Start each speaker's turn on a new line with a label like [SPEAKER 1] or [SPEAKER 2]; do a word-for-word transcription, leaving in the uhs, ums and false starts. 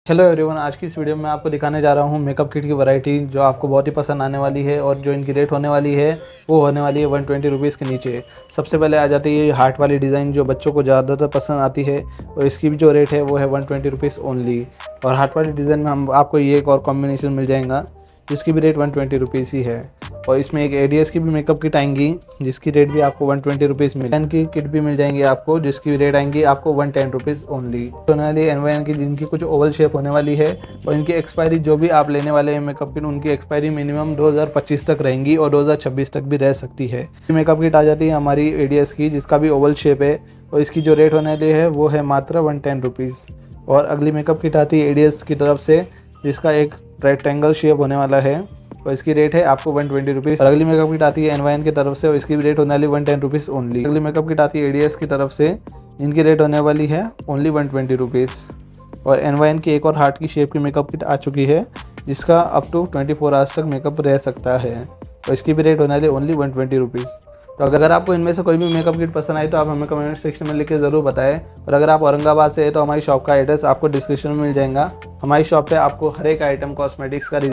[SPEAKER 1] Hello everyone, आज की इस वीडियो में आपको दिखाने जा रहा हूँ मेकअप किट की वैरायटी जो आपको बहुत ही पसंद आने वाली है। और जो इनकी रेट होने वाली है वो होने वाली है वन ट्वेंटी रुपीज़ के नीचे। सबसे पहले आ जाती है हार्ट वाली डिज़ाइन जो बच्चों को ज़्यादातर पसंद आती है, और इसकी भी जो रेट है वो है वन ट्वेंटी रुपीज़ ओनली। और हार्ट वाली डिज़ाइन में हम आपको ये एक और कॉम्बिनेशन मिल जाएगा जिसकी भी रेट वन ट्वेंटी रुपीज़ ही है। और इसमें एक एडीएस की भी मेकअप किट आएंगी जिसकी रेट भी आपको वन ट्वेंटी रुपीज़ मिल पेन की किट भी मिल जाएंगी आपको जिसकी रेट आएंगी आपको वन टेन रुपीज़ ओनली। होने वाली एन वाई एन की जिनकी कुछ ओवल शेप होने वाली है, और इनकी एक्सपायरी जो भी आप लेने वाले हैं मेकअप किट उनकी एक्सपायरी मिनिमम दो हज़ार पच्चीस तक रहेंगी और दो हज़ार छब्बीस तक भी रह सकती है। मेकअप किट आ जाती है हमारी एडीएस की जिसका भी ओवल शेप है, और इसकी जो रेट होने वाली है वो है मात्र वन टेन रुपीज़। और अगली मेकअप किट आती है एडीएस की तरफ से जिसका एक रेक्टेंगल शेप होने वाला है, और इसकी रेट है आपको वन ट्वेंटी रुपीज़। और अगली मेकअप किट आती है एन वाई एन की तरफ से, और इसकी रेट होने वाली वन टेन रुपीज़ ओनली। अगली मेकअप किट आती है एडीएस की तरफ से, इनकी रेट होने वाली है ओनली वन ट्वेंटी रुपीज़। और एन वाई एन की एक और हार्ट की शेप की मेकअप किट आ चुकी है जिसका up to twenty four hours तक मेकअप रह सकता है, और इसकी भी रेट होने वाली ओनली वन ट्वेंटी रुपीज़। तो अगर आपको इनमें से कोई भी मेकअप किट पसंद आई तो आप हमें कमेंट सेक्शन में लिख के ज़रूर बताएं। और अगर आप औरंगाबाद से हैं तो हमारी शॉप का एड्रेस आपको डिस्क्रिप्शन में मिल जाएगा। हमारी शॉप पे आपको हर एक आइटम कॉस्मेटिक्स का